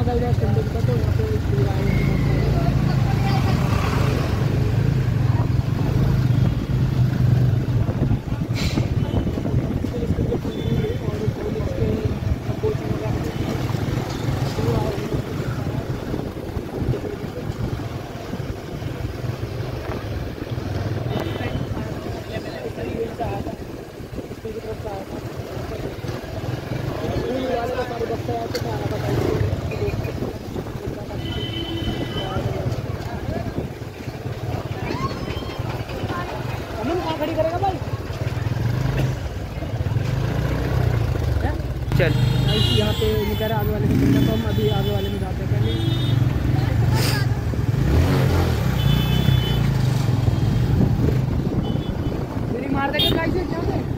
ज़्यादा इधर स्टैंडर्ड का, तो यहाँ पे भीड़ आए हैं। खड़ी करेगा भाई चल। यहाँ पे नहीं कह रहे आगे वाले में, तो हम अभी आगे वाले में जाते हैं पहले। मेरी मार देंगे गाइस से क्या है,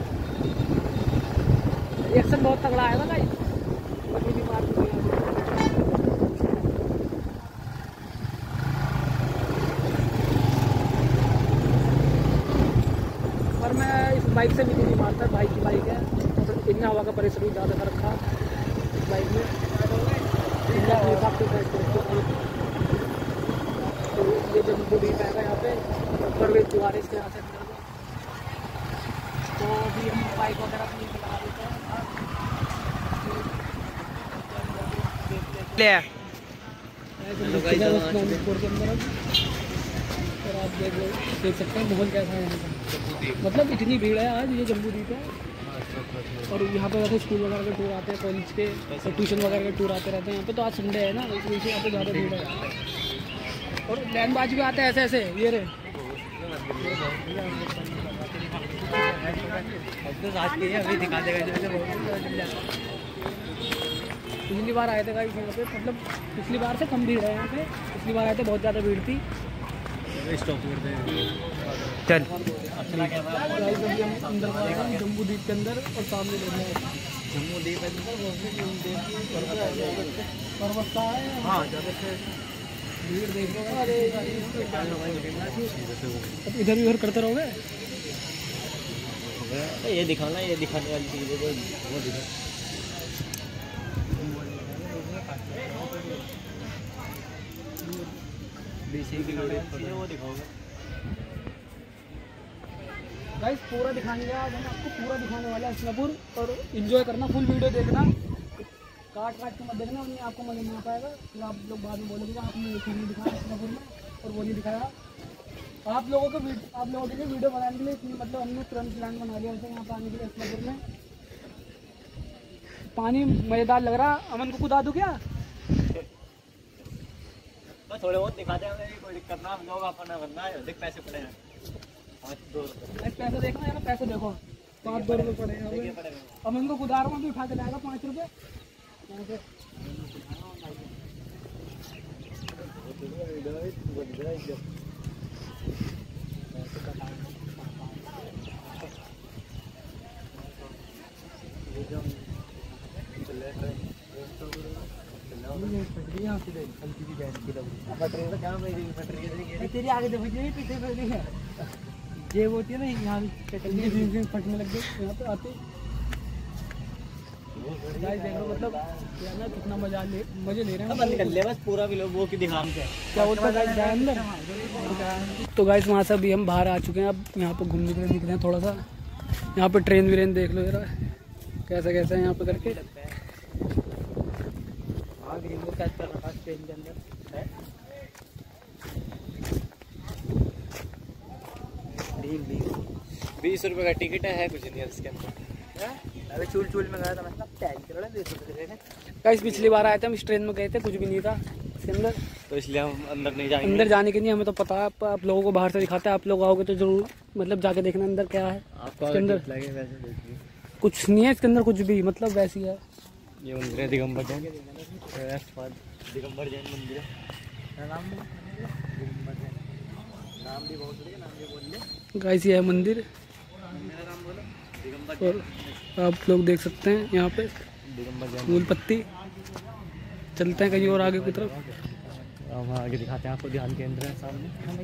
रिएक्शन बहुत तगड़ा आएगा गाइस। मेरी मार देंगे और मैं इस बाइक से भी नहीं मारता, बाइक की बाइक है, इतना हवा का प्रेशर भी ज़्यादा कर रखा इस बाइक में। तो ये जब मुझे भी पाएगा यहाँ पे ऊपर भी दुआरे इसके यहाँ से, तो अभी हम बाइक वगैरह भी लगा देते हैं। और आप देख सकते हैं माहौल कैसा है यहाँ का, मतलब इतनी भीड़ है आज। ये जम्बूद्वीप है और यहाँ पे वैसे स्कूल वगैरह के टूर आते हैं, कॉलेज के और ट्यूशन वगैरह के टूर आते रहते हैं यहाँ पे। तो आज संडे है ना, इस वजह से यहाँ पे ज़्यादा भीड़ है। और लैंडबाज भी आते हैं ऐसे ऐसे, ये रहे पिछली बार आए थे गाइस यहाँ पे, मतलब पिछली बार से कम भीड़ है यहाँ पे। पिछली बार आए थे बहुत ज़्यादा भीड़ थी। चल अंदर जम्बूद्वीप के अंदर और सामने जम्बूद्वीप पर्वत का है। हाँ भीड़ देख लो। अरे इधर भी उधर करते रहोगे, ये दिखाना, ये दिखाने वाली चीज़ है वो दिखा। वो दिखाओगे गाइस, पूरा दिखाएंगे आज हम आपको, पूरा दिखाने वाला है हस्तिनापुर। और एंजॉय करना, फुल वीडियो देखना, काट के मत देखना, उन्हें आपको मजा नहीं आ पाएगा। फिर आप लोग बाद में बोलेंगे आपने एक नहीं दिखाया हस्तिनापुर में और वो नहीं दिखाया। आप लोगों के लिए वीडियो बनाने के लिए मतलब हमने तुरंत प्लान बना लिया उसे यहाँ पर आने के लिए हस्तिनापुर में। पानी मज़ेदार लग रहा। अमन को कूदा दूँ क्या? थोड़े बहुत दिखाते हैं, कोई दिक्कत ना, हम लोग अपना बनना है। देख पैसे पड़े हैं 5-2 रुपये। पैसे देखना है ना, पैसे देखो 5-2 रुपये पड़े हैं। अमन को कूदा रहा हूँ, अभी उठा के लाएगा 5 रुपये। तेरी आगे पीछे है ये होती है ना, यहाँ फटने लग गई यहाँ पे आते। देखो मतलब ना कितना मजे ले रहे हैं। बंद कर ले बस पूरा भी लोग वो की दिखा क्या बोलते हैं अंदर। तो गाइस वहाँ से अभी हम बाहर आ चुके हैं। अब यहाँ पे घूमने के लिए दिख रहे हैं थोड़ा सा। यहाँ पे ट्रेन व्रेन देख लो जरा कैसा कैसा है यहाँ पे करके। ट्रेन के अंदर है 20 रुपये का टिकट है, कुछ नहीं है इसके अंदर। अरे चूल में गया था मैं, गाइस पिछली बार आए थे हम, इस ट्रेन में गए थे, कुछ भी नहीं था इसके अंदर, तो इसलिए हम अंदर नहीं जाएंगे। अंदर जाने के लिए हमें तो पता है, आप लोगों को बाहर से दिखाते हैं। आप लोग आओगे तो जरूर मतलब जाके देखना अंदर क्या है। इसके अंदर कुछ नहीं है, इसके अंदर कुछ भी, मतलब वैसी है। ये मंदिर है दिगंबर जैन, दिगंबर जैन मंदिर है। नाम भी बहुत नाम भी बोल ले गाइस ये है मंदिर। मेरा नाम बोलो दिगंबर। और आप लोग देख सकते हैं यहाँ पे फूल पत्ती। चलते हैं कहीं और आगे की तरफ। हम आगे दिखाते हैं आपको, ध्यान केंद्र है सामने।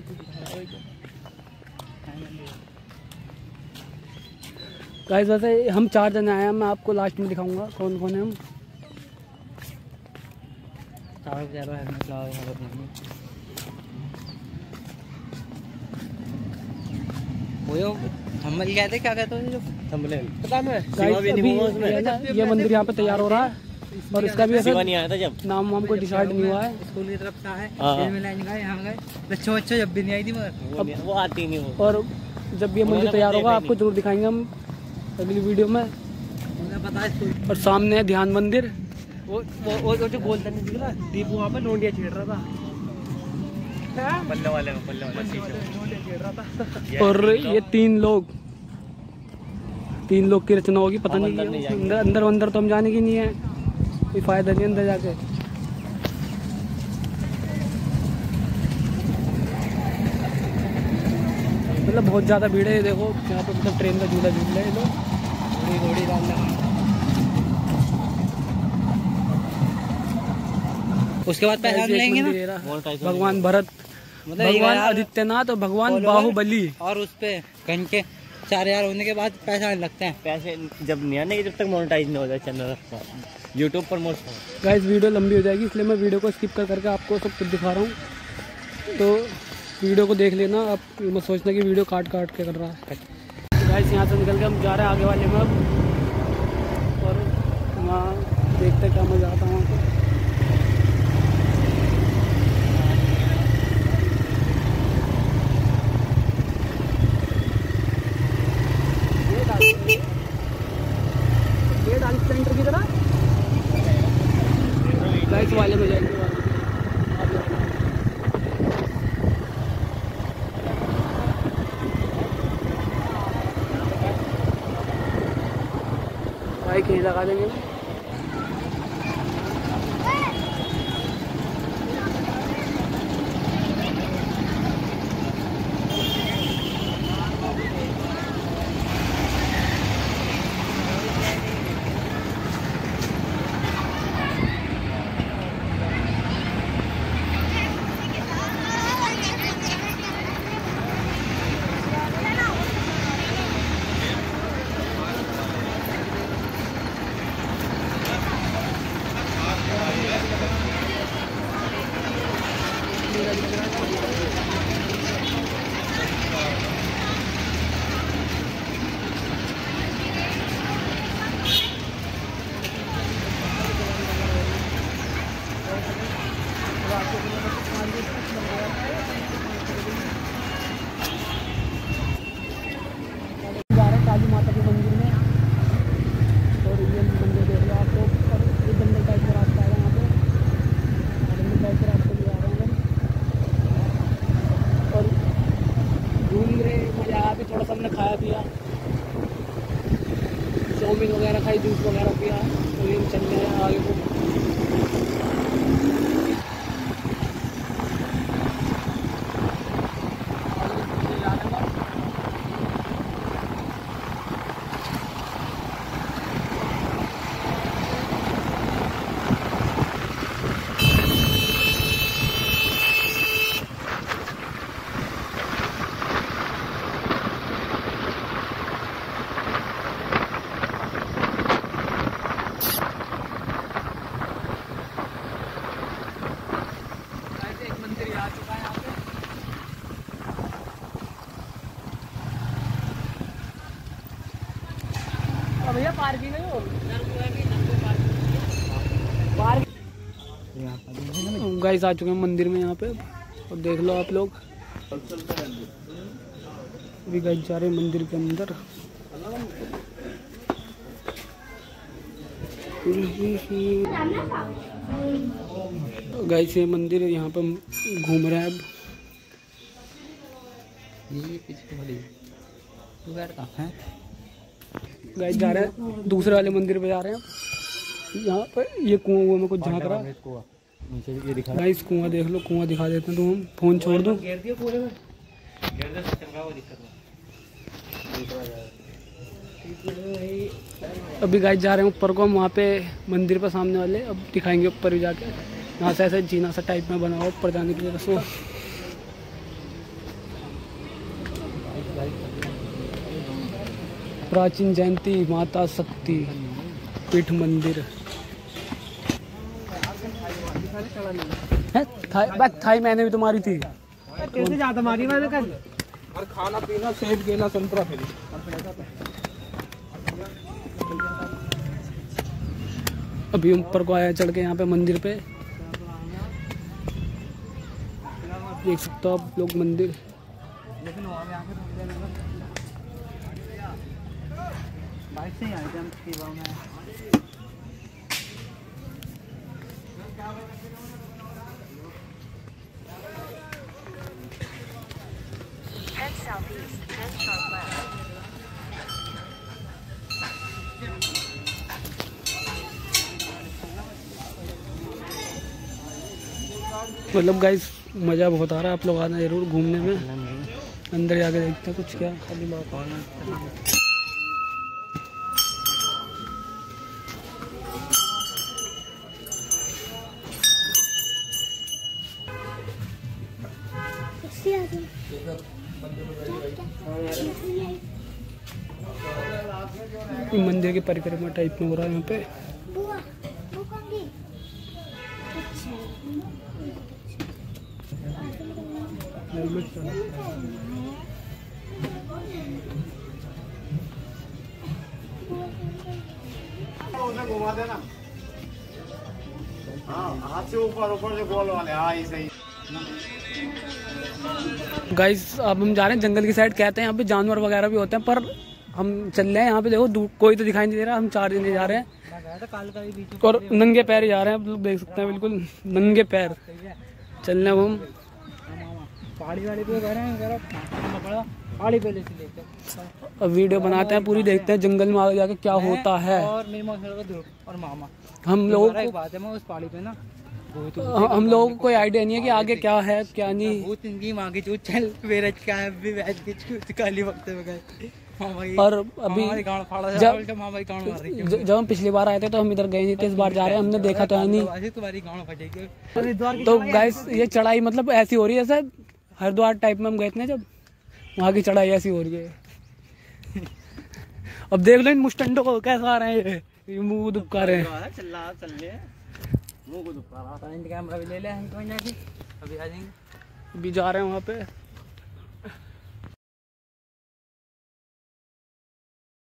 गाइस वैसे हम 4 जने आए हैं, मैं आपको लास्ट में दिखाऊंगा कौन कौन है हम। हम मिल गए थे, क्या कहते हैं जो थंबनेल पता मैं शिवा भी नहीं हुआ उसमें। ये मंदिर यहाँ पे तैयार हो रहा है और इसका भी शिवा ऐसा नहीं आया था जब। नाम वाम कोई डिसाइड नहीं हुआ है। स्कूल की तरफ से आए, हाँ। फिर मिलाने गए, यहाँ गए, बच्चों जब भी नहीं आई थी मगर वो आती नहीं वो। और जब ये मंदिर तैयार होगा आपको जरूर दिखाएंगे हम अगली वीडियो में। उन्हें पता है स्कूल। और सामने है ध्यान मंदिर। वो जो बोलता नहीं दिखला दीपू वहाँ पे लोंडिया छेड़ रहा था, पल्ले वाले में लोंडिया छेड़ रहा था। और ये तीन लोग की रचना होगी, पता हम नहीं अंदर नहीं कि जाएंगे। अंदर तो हम जाने की नहीं है, कोई फायदा नहीं अंदर जाके। मतलब बहुत ज़्यादा भीड़ है, ये देखो यहाँ पे मतलब ट्रेन का झूला झूल रहे हैं लोग, घोड़ी डाल लगा। उसके बाद पैसा ऐसे एक लेंगे ना, मंदिर ये रहा। मोनेटाइज भगवान भरत, मतलब एक भगवान हजार आदित्यनाथ और भगवान follower बाहुबली। और उस पे घंटे 4000 होने के बाद पैसा लगते हैं। पैसे जब नहीं आने जब तक मोनेटाइज नहीं हो जाए चैनल का यूट्यूब पर मोनेटाइज। गाइस वीडियो लंबी हो जाएगी इसलिए मैं वीडियो को स्किप करके आपको सब कुछ दिखा रहा हूँ, तो वीडियो को देख लेना। आप मत सोचना कि वीडियो काट के कर रहा है। गाइस यहाँ से निकल के हम जा रहे हैं आगे वाले में अब, और वहाँ देखते क्या मज़ा आता है वहाँ पर। ये डांस सेंटर की तरह गाइस वाले में जाएंगे। बाइक यहीं लगा देंगे ना। जा रहे हैं काली माता के मंदिर में, और ये मंदिर देख लो आप लोग। और ये जंगल टाइप का रास्ता है यहाँ पे, जंगल टाइप के रास्ते में जा रहे हैं हम, और घूम रहे मजा आया। भी थोड़ा सा हमने खाया पिया, चाउमीन वगैरह खाई, जूस वगैरह पिया, तो ये चल रहे हैं आगे को। मंदिर आ चुका है यहाँ पे। भैया पार्किंग है गाइस आ चुके हैं मंदिर में यहाँ पे, और देख लो आप लोग। अभी गाइस जा रहे हैं मंदिर के अंदर। गाइस ये मंदिर है, यहाँ पे हम घूम रहे हैं अब। ये पीछे वाली है गाइस जा रहे हैं दूसरे वाले मंदिर पे जा रहे हैं। यहाँ पर ये कुआं में कुछ झाँक रहा है। नीचे ये दिखा गाइस कुआं देख लो, कुआं दिखा देते हैं। तो हम फोन छोड़ दो। घेर दिया पूरे में। अभी गाइस जा रहे हैं ऊपर को हम, वहाँ पे मंदिर पे सामने वाले। अब दिखाएंगे ऊपर भी जाके। यहाँ से ऐसे जीना सा टाइप में बना हुआ ऊपर जाने के लिए रसो। प्राचीन जयंती माता शक्ति पीठ मंदिर। थाई मैंने भी तुम्हारी थी। कैसे ज्यादा मारी मैंने कल। और खाना पीना सेब केला संतरा फ्री। अभी ऊपर को आया चढ़ के यहाँ पे मंदिर पे, देख सकते हो आप लोग मंदिर। बाइक से ही आए थे हम सेवा में। Head southeast, then sharp left. मतलब गाइस मज़ा बहुत आ रहा है, आप लोग आना जरूर घूमने में। अंदर जाके देखते हैं कुछ क्या खाली बात। मंदिर की परिक्रमा टाइप में हो रहा है यहाँ पे। घुमा देना। हाँ हाथ से ऊपर ऊपर जो गोल वाले। हाँ ये सही। गाइस अब हम जा रहे हैं जंगल की साइड। कहते हैं यहाँ पे जानवर वगैरह भी होते हैं, पर हम चल रहे हैं यहाँ पे। देखो कोई तो दिखाई नहीं दे रहा। हम 4 जने जा रहे हैं और नंगे पैर ही जा रहे हैं। आप लोग देख सकते हैं बिल्कुल नंगे पैर चल रहे हैं हम। पहाड़ी वाली पे पहाड़ी पे लेते। अब वीडियो बनाते हैं पूरी, देखते हैं जंगल में आगे जाके क्या होता है। और मेरी मौसी और मामा हम लोगों को बात है, मैं उस पहाड़ी पे ना हम लोगों को कोई आइडिया नहीं है कि आगे क्या है क्या नहीं। बहुत इनकी माँ की चूत चल मेरा क्या है भी वैज की चूत काली वक्त में गए। और अभी जब हम पिछली बार आए थे तो हम इधर गए नहीं थे। इस बार जा रहे हैं, हमने देखा तो है नहीं। तुम्हारी गाँव फटेगी। तो गाइस ये चढ़ाई मतलब ऐसी हो रही है सर, हरिद्वार टाइप में हम गए थे ना, जब वहाँ की चढ़ाई ऐसी हो रही है। अब देख लो इन मुस्टंडों को कैसा आ रहे हैं ये मुँह दुबका रहे हैं। कैमरा भी ले ले, अभी आ जाएंगे। अभी जा रहे हैं वहाँ पे।